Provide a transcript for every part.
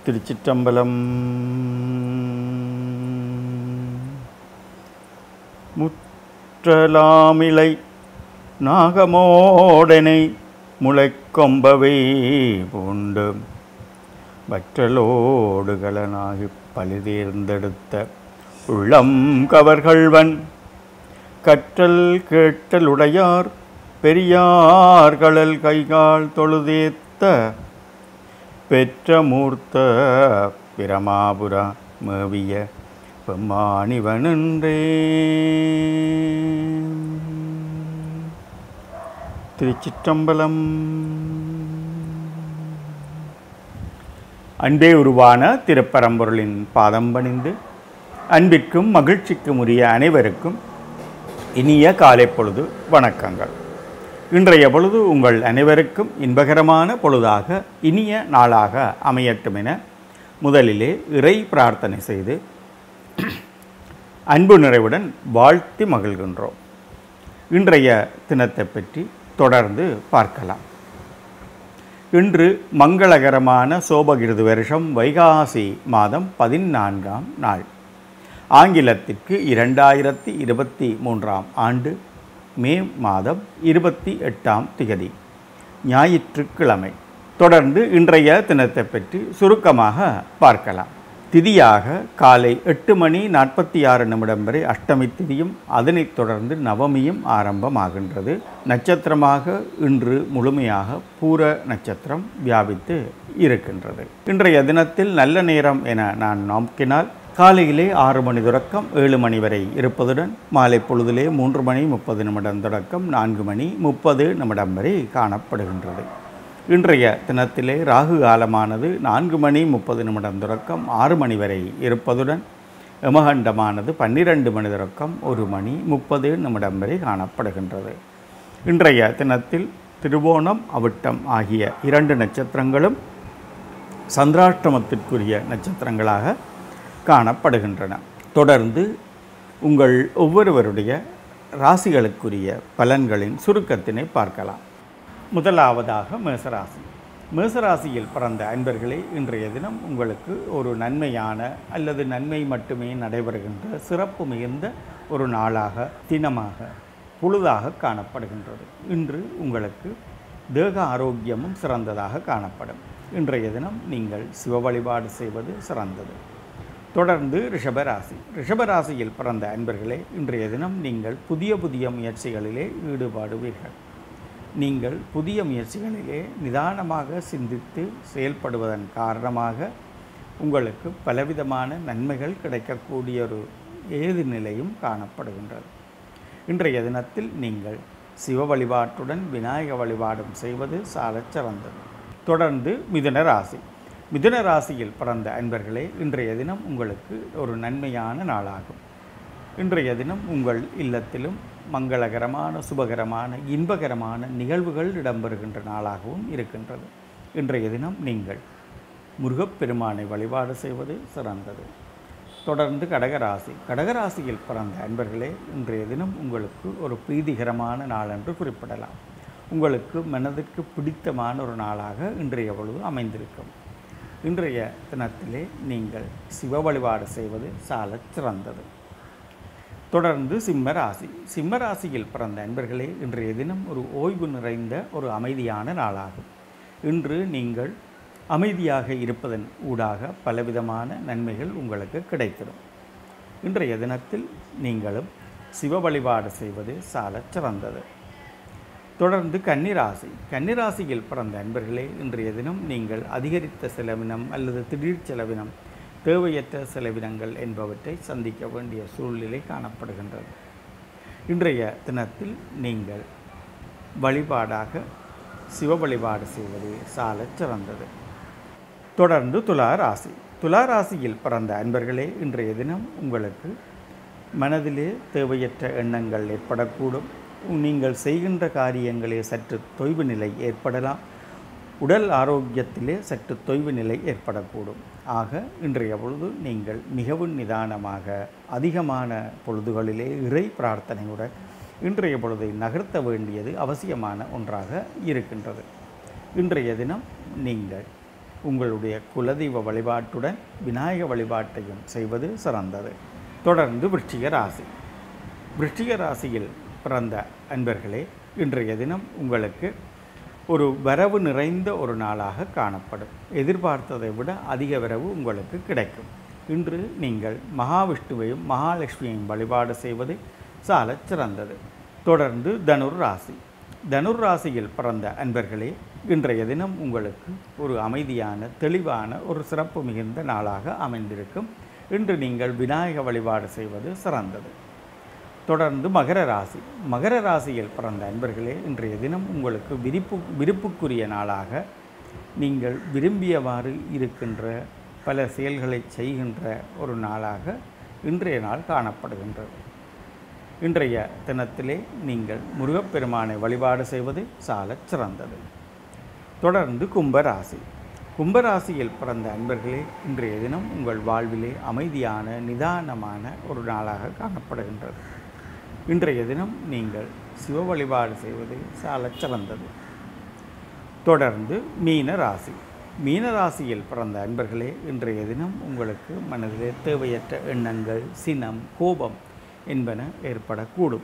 திருச்சிற்றம்பலம். முற்றலாமிலை நாகமோடனை முளைக்கொம்பவை பூண்டு வற்றலோடுகளனாகி பழிதேர்ந்தெடுத்த உள்ளம் கவர்கள்வன் கற்றல் கேட்டலுடையார் பெரியார்களல் கைகால் தொழுதேத்த பெற்ற மூர்த்த பிரமாபுரா மேவிய பெம்மாணிவனன்றே. திருச்சிற்றம்பலம். அன்பே உருவான திருப்பரம்பொருளின் பாதம் பணிந்து அன்பிற்கும் மகிழ்ச்சிக்கும் உரிய அனைவருக்கும் இனிய காலை பொழுது வணக்கங்கள். இன்றைய பொழுது உங்கள் அனைவருக்கும் இன்பகரமான பொழுதாக இனிய நாளாக அமையட்டும் என முதலிலே இறை பிரார்த்தனை செய்து அன்பு நிறைவுடன் வாழ்த்தி மகிழ்கின்றோம். இன்றைய தினத்தை பற்றி தொடர்ந்து பார்க்கலாம். இன்று மங்களகரமான சோபகிருது வருஷம் வைகாசி மாதம் 14ஆம் நாள். ஆங்கிலத்திற்கு 2023ஆம் ஆண்டு மே மாதம் 28ஆம் திகதி ஞாயிற்றுக்கிழமை. தொடர்ந்து இன்றைய தினத்தை பற்றி சுருக்கமாக பார்க்கலாம். திதியாக காலை 8:46 வரை அஷ்டமி திதியும் அதனைத் தொடர்ந்து நவமியும் ஆரம்பமாகின்றது. நட்சத்திரமாக இன்று முழுமையாக பூர நட்சத்திரம் வியாபித்து இருக்கின்றது. இன்றைய தினத்தில் நல்ல நேரம் என நான் நோக்கினால் காலையிலே 6 மணி தொடக்கம் 7 மணி வரை இருப்பதுடன் மாலை பொழுதிலே 3:30 தொடக்கம் 4:30 வரை காணப்படுகின்றது. இன்றைய தினத்திலே ராகு காலமானது 4:30 தொடக்கம் 6 மணி வரை இருப்பதுடன் யமகண்டமானது 12 மணி தொடக்கம் 1:30 வரை காணப்படுகின்றது. இன்றைய தினத்தில் திருவோணம் அவிட்டம் ஆகிய 2 நட்சத்திரங்களும் சந்திராஷ்டமத்திற்குரிய நட்சத்திரங்களாக காணப்படுகின்றன. தொடர்ந்து உங்கள் ஒவ்வொருவருடைய ராசிகளுக்குரிய பலன்களின் சுருக்கத்தினை பார்க்கலாம். முதலாவதாக மேசராசி. மேசராசியில் பிறந்த அன்பர்களே, இன்றைய தினம் உங்களுக்கு ஒரு நன்மையான அல்லது நன்மை மட்டுமே நடைபெறுகின்ற சிறப்பு மிகுந்த ஒரு நாளாக தினமாக பொழுதாக காணப்படுகின்றது. இன்று உங்களுக்கு தேக ஆரோக்கியமும் சிறந்ததாக காணப்படும். இன்றைய தினம் நீங்கள் சிவ வழிபாடு செய்வது சிறந்தது. தொடர்ந்து ரிஷபராசி. ரிஷபராசியில் பிறந்த அன்பர்களே, இன்றைய தினம் நீங்கள் புதிய முயற்சிகளிலே ஈடுபடுவீர்கள். நீங்கள் புதிய முயற்சிகளிலே நிதானமாக சிந்தித்து செயல்படுவதன் காரணமாக உங்களுக்கு பலவிதமான நன்மைகள் கிடைக்கக்கூடிய ஒரு ஏது நிலையும் காணப்படுகின்றது. இன்றைய தினத்தில் நீங்கள் சிவ வழிபாட்டுடன் விநாயக வழிபாடும் செய்வது சாலச் சிறந்தது. தொடர்ந்து மிதுன ராசி. மிதுன ராசியில் பிறந்த அன்பர்களே, இன்றைய தினம் உங்களுக்கு ஒரு நன்மையான நாளாகும். இன்றைய தினம் உங்கள் இல்லத்திலும் மங்களகரமான சுபகரமான இன்பகரமான நிகழ்வுகள் இடம்பெறுகின்ற நாளாகவும் இருக்கின்றது. இன்றைய தினம் நீங்கள் முருகப்பெருமானை வழிபாடு செய்வது சிறந்தது. தொடர்ந்து கடகராசி. கடகராசியில் பிறந்த அன்பர்களே, இன்றைய தினம் உங்களுக்கு ஒரு பிரீதிகரமான நாள் என்று குறிப்பிடலாம். உங்களுக்கு மனதிற்கு பிடித்தமான ஒரு நாளாக இன்றைய பொழுது அமைந்திருக்கும். இன்றைய தினத்திலே நீங்கள் சிவ வழிபாடு செய்வது சாலச் சிறந்தது. தொடர்ந்து சிம்மராசி. சிம்மராசியில் பிறந்த அன்பர்களே, இன்றைய தினம் ஒரு ஓய்வு நிறைந்த ஒரு அமைதியான நாளாகும். இன்று நீங்கள் அமைதியாக இருப்பதன் ஊடாக பலவிதமான நன்மைகள் உங்களுக்கு கிடைத்திடும். இன்றைய தினத்தில் நீங்களும் சிவ வழிபாடு செய்வது சாலச் சிறந்தது. தொடர்ந்து கன்னிராசி. கன்னிராசியில் பிறந்த அன்பர்களே, இன்றைய தினம் நீங்கள் அதிகரித்த செலவினம் அல்லது திடீர் செலவினம், தேவையற்ற செலவினங்கள் என்பவற்றை சந்திக்க வேண்டிய சூழ்நிலை காணப்படுகின்றது. இன்றைய தினத்தில் நீங்கள் வழிபாடாக சிவ வழிபாடு செய்வது சாலச் சிறந்தது. தொடர்ந்து துளாராசி. துளாராசியில் பிறந்த அன்பர்களே, இன்றைய தினம் உங்களுக்கு மனதிலே தேவையற்ற எண்ணங்கள் ஏற்படக்கூடும். நீங்கள் செய்கின்ற காரியங்களே சற்று தொய்வு நிலை ஏற்படலாம். உடல் ஆரோக்கியத்திலே சற்று தொய்வு நிலை ஏற்படக்கூடும். ஆக இன்றைய பொழுது நீங்கள் மிகவும் நிதானமாக அதிகமான பொழுதுகளிலே இறை பிரார்த்தனையுடன் இன்றைய பொழுதை நகர்த்த வேண்டியது அவசியமான ஒன்றாக இருக்கின்றது. இன்றைய தினம் நீங்கள் உங்களுடைய குலதெய்வ வழிபாட்டுடன் விநாயக வழிபாட்டையும் செய்வது சிறந்தது. தொடர்ந்து விருச்சிக ராசி. விருச்சிக ராசியில் பிறந்த அன்பர்களே, இன்றைய தினம் உங்களுக்கு ஒரு வரவு நிறைந்த ஒரு நாளாக காணப்படும். எதிர்பார்த்ததை விட அதிக வரவு உங்களுக்கு கிடைக்கும். இன்று நீங்கள் மகாவிஷ்ணுவையும் மகாலட்சுமியையும் வழிபாடு செய்வது சாலச் சிறந்தது. தொடர்ந்து தனுர் ராசி. தனுர் ராசியில் பிறந்த அன்பர்களே, இன்றைய தினம் உங்களுக்கு ஒரு அமைதியான தெளிவான ஒரு சிறப்பு மிகுந்த நாளாக அமைந்திருக்கும். இன்று நீங்கள் விநாயக வழிபாடு செய்வது சிறந்தது. தொடர்ந்து மகர ராசி. மகர ராசியில் பிறந்த அன்பர்களே, இன்றைய தினம் உங்களுக்கு விருப்புக்குரிய நாளாக நீங்கள் விரும்பியவாறு இருக்கின்ற பல செயல்களை செய்கின்ற ஒரு நாளாக இன்றைய நாள் காணப்படுகின்றது. இன்றைய தினத்திலே நீங்கள் முருகப்பெருமானை வழிபாடு செய்வது சாலச் சிறந்தது. தொடர்ந்து கும்பராசி. கும்பராசியில் பிறந்த அன்பர்களே, இன்றைய தினம் உங்கள் வாழ்விலே அமைதியான நிதானமான ஒரு நாளாக காணப்படுகின்றது. இன்றைய தினம் நீங்கள் சிவ வழிபாடு செய்வது சாலச் சிறந்தது. தொடர்ந்து மீன ராசி. மீன ராசியில் பிறந்த அன்பர்களே, இன்றைய தினம் உங்களுக்கு மனதிலே தேவையற்ற எண்ணங்கள், சினம், கோபம் என்பன ஏற்படக்கூடும்.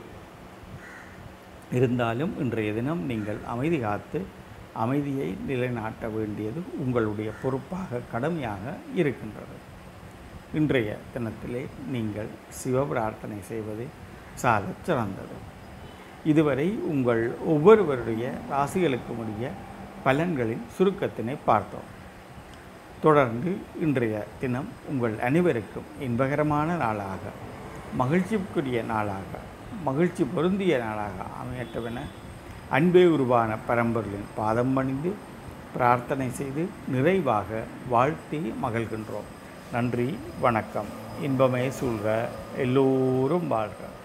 இருந்தாலும் இன்றைய தினம் நீங்கள் அமைதி காத்து அமைதியை நிலைநாட்ட வேண்டியது உங்களுடைய பொறுப்பாக, கடமையாக இருக்கின்றது. இன்றைய தினத்திலே நீங்கள் சிவ பிரார்த்தனை செய்வது சாலச் சிறந்தது. இதுவரை உங்கள் ஒவ்வொருவருடைய ராசிகளுக்கு உரிய பலன்களின் சுருக்கத்தினை பார்த்தோம். தொடர்ந்து இன்றைய தினம் உங்கள் அனைவருக்கும் இன்பகரமான நாளாக, மகிழ்ச்சிக்குரிய நாளாக, மகிழ்ச்சி பொருந்திய நாளாக அமையட்டவென அன்பே உருவான பரம்பொருளின் பாதம் பணிந்து பிரார்த்தனை செய்து நிறைவாக வாழ்த்தி மகிழ்கின்றோம். நன்றி, வணக்கம். இன்பமே சூழ்க, எல்லோரும் வாழ்க.